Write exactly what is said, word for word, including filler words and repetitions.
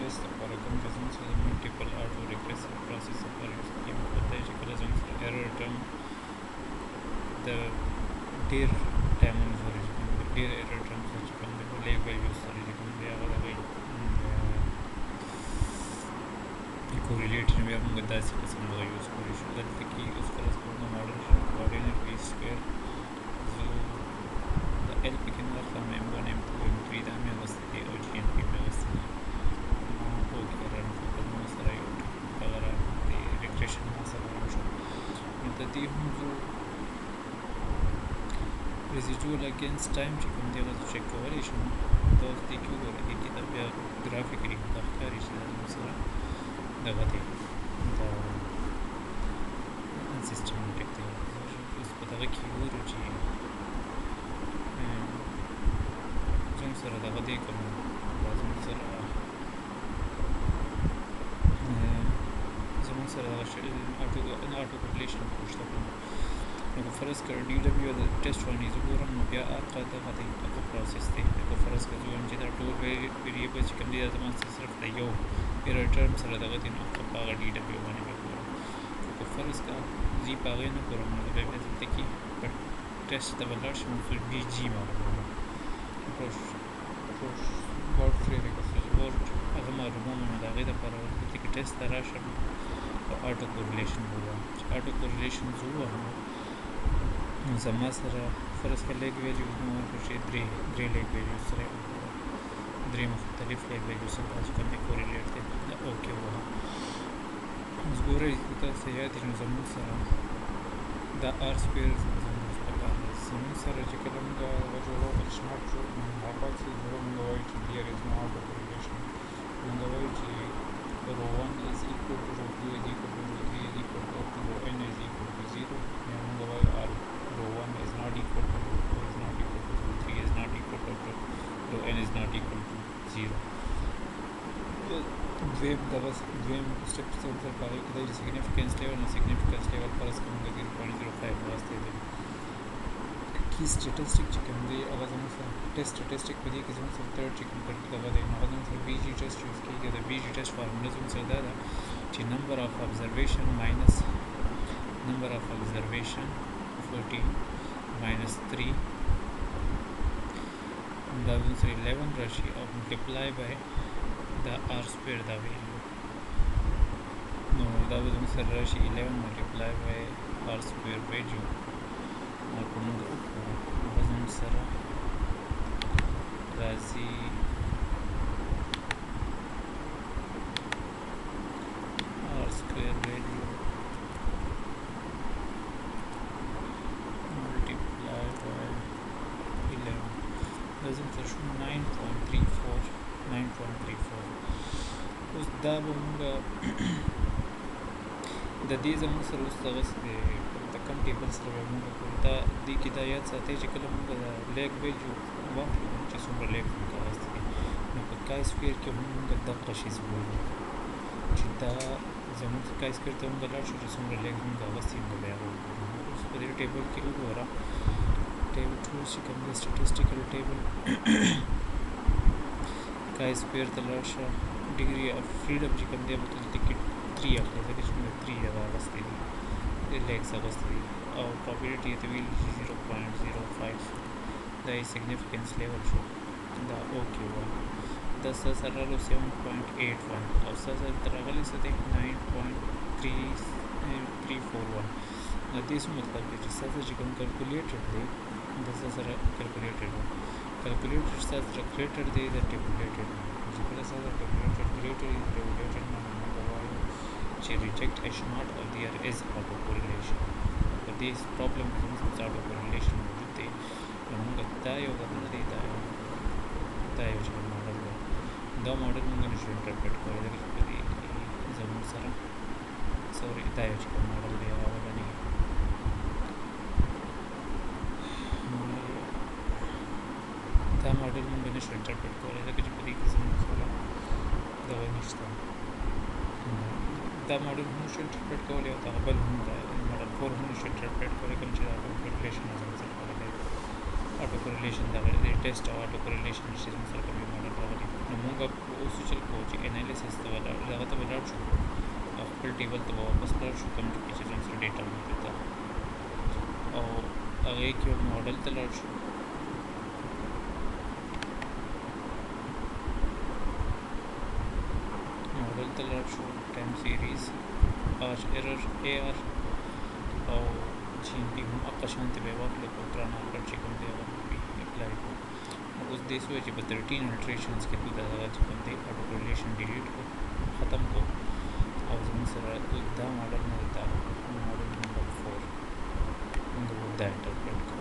ټیسټ لپاره کوم چې زموږ سره د ملټیپل آټو ریګریسیو پروسیس لپاره یوز کېږي مطلب دا چې کله زموږ سره ایرر ټرم د ډېر ټایمونو سره چې کوم ډېر ایرر ټرم سره چې کوم دی په لیک ویلیوز سره چې کوم دی هغه د هغوی کوریلیټ نه بیا موږ داسې قسم دغه یوز کولی شو دلته کې اوس فرض کوو د ماډل کوارډینیټ وي سکویر زه د ایل پکې نه اخلم ایم ون ایم ټو ایم تھری دا مې اخیستی دی او جي این پي مې اخیستی دی اوکې رن فقط موږ سره یو دغه را د ریګریشن حاصل هم شو نو د دې هم زه ریزیډوال اګینسټ ټایم چې کوم دی هغه زه چک کولی شم دا اوس دې کې وګوره دې کې دا بیا ګرافیکلي دا ښکاري چې دا زموږ سره دغه دی دا سیسټمټیک دی اوس په دغه کې وګورو چې زموږ سره دغه دی که نو دا زموږ سره زموږ سره دغه آټو آټو کمپلیشن شته که نو نو که فرض کړه ډي ډبلیو د ټیسټ باندې زه ګورم نو بیا هغه دغه دی هغه پروسس دی که فرض کړه زه وایم چې دا ټول ویریبل چې کوم دی دا زما صرف د یو ایرر ټرم سره دغه دی نو هغه په هغه ډي ډبلیو باندې به ګورم خو که فرض کړه زه په هغې نه ګورم نو بیا بیا دلته کې په ټیسټ ته به لاړ شم نو بي جي معلوموم ورډ فریم ورډ هغه معلوموم نو د هغې دپاره دلته کې ټیسټ ته راشم او آټو کورلیشن به ووایم چې آټو کورلیشن زه ووهم نو زما سره فرض کړه لیګ ویلیوز مې ورکړو چې درې درې لیګ ویلیوز سره یې وګوره درې مختلف لیګ ویلیوز سره تاسو کوم دی کوریلیټ دی دا اوکې ووهم اوس ګورئ تاسو یاد وي نو زموږ سره دا آر سکویر زموږ لپاره زموږ سره چې کله موږ هغه جوړو بنچمارک جوړ هغه څه جوړو موږ وایو چې دیر از نو آټو کوریلیشن موږ وایو چې رو ون is equal to رو two is equal to رو three is equal to up to رو n is equal to zero یا موږ وایو r رو one is not equal to رو two is not equal to رو three is not equal to up to رو n is not equal to zero دویم دغه دویم سټپ څه ورته پاره کې د سیګنیفیکنس لیول نو سیګنیفیکنس لیول فرض کوم د zero point zero five واسطه دی کی سټیټسټیک چې کوم دی هغه زموږ سره ټیسټ سټیټسټیک په دې کې زموږ سره تھرډ چې کوم دغه دی نو هغه زموږ سره بي جي ټیسټ یوز کېږي د بي جي ټیسټ فارموله زموږ سره دا ده چې نمبر اف ابزرویشن ماینس نمبر اف ابزرویشن fourteen minus three دا زموږ سره eleven راشي او ملټیپلای بای دا آر سکویر دا ویلیو نو دا به زموږ سره راشي eleven ملټیپلای بای آر سکویر ویلیو او که موږ وکړو هغه زموږ سره راځي آر سکویر ویلیو ملټیپلای بای eleven دا زموږ سره شو nine point three four nine point three four اوس دا به موږ د دې زموږ سره اوس دغه د کوم ټیبل سره به موږ کوو دا دې کې دا یاد ساتئ چې کله موږ د لیګ ویلیو واخلو چې څومره لیګ موږ راغستی دي نو په کای سکویر کې هم موږ دغه شیز ووایو چې دا زموږ کای سکویر ته موږ لاړ شو چې څومره لیګ موږ راغستی نو بیا اوس په دې ټیبل کې وګوره ټیبل ټولز چې کوم دی سټیټسټیکل ټیبل کای سکویر ته لاړ شه ډیګري اف فریډم چې کوم دی به دلته کې three اخلي ځکه چې موږ three هغه اخیستی دي لیګس اخیستی دي او پروبیلیټي یې ته ویلي چې zero point zero five دا یې سیګنیفیکنس لیول شو دا اوکې وایي دا ستا سره راغلو seven point eight one او ستا سره ته راغلی څه دی nine point three four one نو دې څه مطلب دی چې ستا سره چې کوم کلکولیټر دی دا ستا سره کلکولیټر دی کلکولیټر ستا سره ګریټر دی د ټیبولیټر چې کله ستا سره ټیبولیټر ګریټر دی ټیبولیټر نه موږ وایو چې ریجیکټ اش ناٹ او دیئر از آټو کورلیشن په دې پرابلم کې موږ آټو کورلیشن موجود دی نو موږ دا یو دغه دی دا یو دا یو چې ماډل دی دا ماډل موږ نشو انټرپریټ کولی ځکه چې په دې کې زموږ سره سوري دا یو چې ماډل دی هغه باندې دا ماډل موږ نشو انټرپریټ کولی ځکه چې په دې کې زموږ سره دغه نشته دا ماډل هم نشو انټرپریټ کولی او دغه بل هم دا ماډل فور هم نشو انټرپریټ کولی کوم چې د آټو کورلیشن زموږ سره راغلی آټو کورلیشن دغه دی ټیسټ او آټو کورلیشن چې زموږ سره کوم ماډل راغلی نو موږ موږ اوس چل کوو چې انالیسس ته ولاړ دغه ته ولاړ شو خپل ټیبل ته واپس لاړ شو کوم چې زموږ سره ډیټا موجود ده او هغې کې ماډل ته لاړ شو ماډل ته لاړ شو ټایم سیریز آر ایرر اے آر او جی این پی هم هغه شانتې به یې واخلو په ګران آنکر چې کوم دی هغه به اپلای کړو اوس دې څه وایي چې په تھرټین الټریشنز کې دلته هغه چې کوم دی اټو کورلیشن ډیلیټ کړو ختم کړو او زموږ سره دا ماډل نه دی دا ماډل نمبر فور موږ دا انټرپریټ کړو